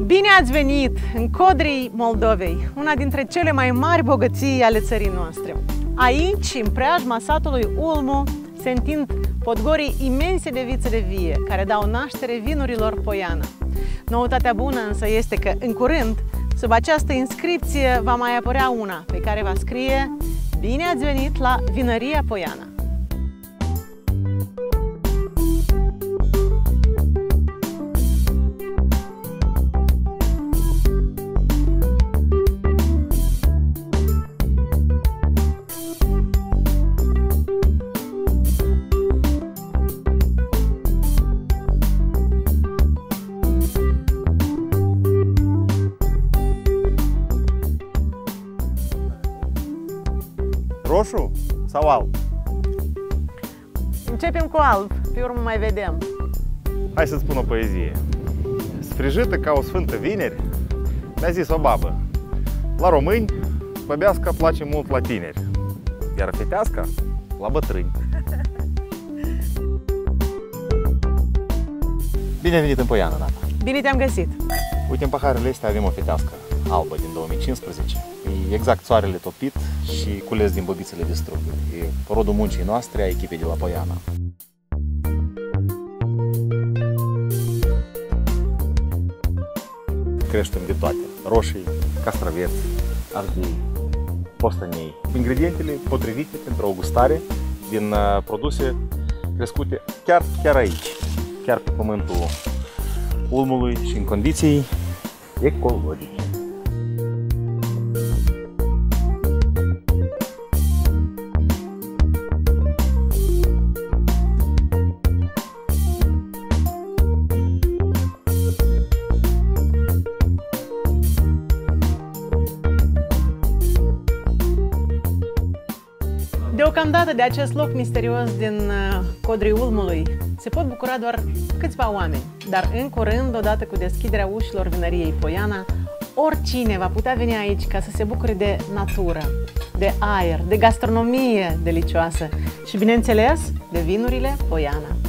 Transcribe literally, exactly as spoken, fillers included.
Bine ați venit în Codrii Moldovei, una dintre cele mai mari bogății ale țării noastre. Aici, în preajma satului Ulmu, se întind podgorii imense de viță de vie, care dau naștere vinurilor Poiana. Noutatea bună însă este că, în curând, sub această inscripție va mai apărea una pe care va scrie: Bine ați venit la Vinăria Poiana! Roșu sau alb? Începem cu alb, pe urmă mai vedem. Hai să spun o poezie. Sfrijită ca o sfântă vineri, mi-a zis o babă: la români, băbeasca place mult la tineri, iar feteasca la bătrâni. Bine ai venit în Poiana, Nata! Bine te-am găsit! Uite, în paharele astea avem o fetească albă din două mii cincisprezece. E exact soarele topit și cules din băbițele de struguri. E rodul muncii noastre, a echipei de la Poiana. Creștem de toate: roșii, castraveți, ardei, postănei. Ingredientele potrivite pentru o gustare din produse crescute chiar, chiar aici, chiar pe pământul Ulmului și în condiții ecologice. Deocamdată de acest loc misterios din Codrii Ulmului se pot bucura doar câțiva oameni, dar în curând, odată cu deschiderea ușilor Vinăriei Poiana, oricine va putea veni aici ca să se bucure de natură, de aer, de gastronomie delicioasă și, bineînțeles, de vinurile Poiana.